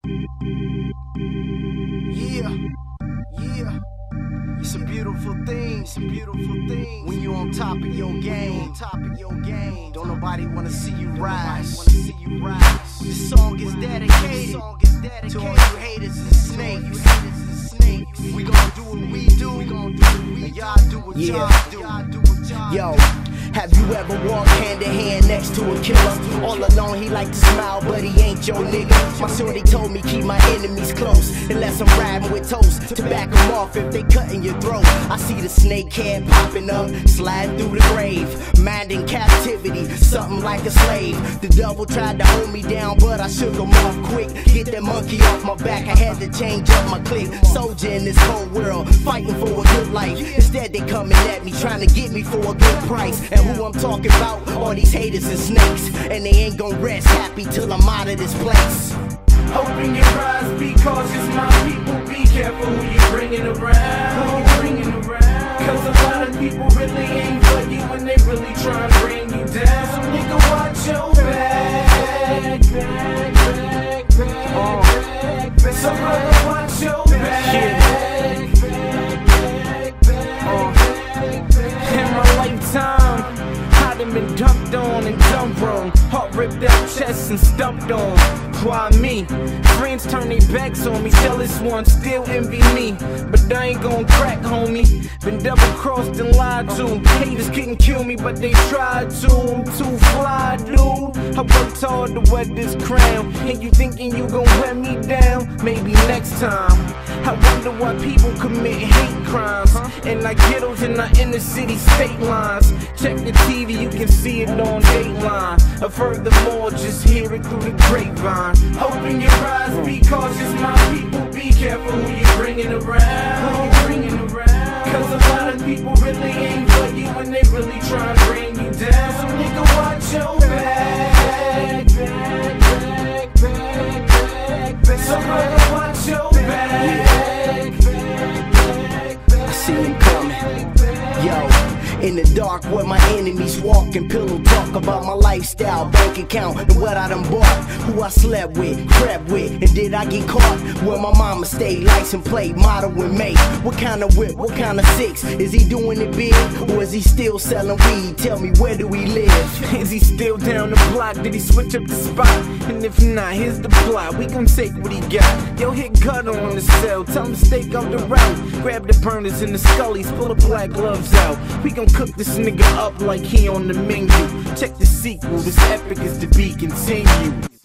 Yeah, yeah. It's a beautiful thing, when you on top of your game, Don't nobody wanna see you rise, This song is dedicated to all you haters and snakes. We gon' do what we do, and y'all do what y'all do. Yo, have you ever walked hand in hand next to a killer? All alone he like to smile, but he ain't your nigga. My shorty told me keep my enemies close, unless I'm riding with toast to back them off if they cutting your throat. I see the snake head popping up, sliding through the grave, mind in captivity, something like a slave. The devil tried to hold me down, but I shook him off quick. Get that monkey off my back, I had to change up my clique. Soldier in this cold world, fighting for a good life. Instead they coming at me, trying to get me for a good price. And who I'm talking about, all these haters and snakes, and they ain't gon' rest happy till I'm out of this place. Open your eyes, be cautious, my people, be careful who you bringing around. Cause a lot of people really ain't for you when they really try to bring you down. So nigga, watch your back. So brother, watch your back. In my lifetime, I done been dumped on and dumped on, heart ripped out chests and stumped on. Why me? Friends turn their backs on me, jealous ones still envy me, but they ain't gon' crack, homie. Been double crossed and lied to. Haters couldn't kill me, but they tried to. I'm too fly, dude. I worked hard to wear this crown, and you thinking you gon' wear me down? Maybe next time. I wonder why people commit hate crimes, and like ghettos in our inner city state lines. Check the TV, you can see it on Dateline. Furthermore, just hear it through the grapevine. Open your eyes, be cautious, my people, be careful who you bringing around. Cause a lot of people really ain't for you when they really try to bring you down. So nigga, watch your back. So brother, watch your back. I see him coming. Yo, in the dark where my enemies walk and pillow talk about my lifestyle, bank account, and what I done bought, who I slept with, crept with, and did I get caught? Where my mama stayed, license plate, model and make. What kind of whip, what kind of six? Is he doing it big, or is he still selling weed? Tell me, where do we live? Is he still down the block? Did he switch up the spot? And if not, here's the plot. We gon' take what he got. Yo, hit gutter on the cell, tell him to stake out the route. Grab the burners and the scullies, pull the black gloves out. We gon' cook this nigga up like he on the menu. Check the sequel, this epic is to be continued.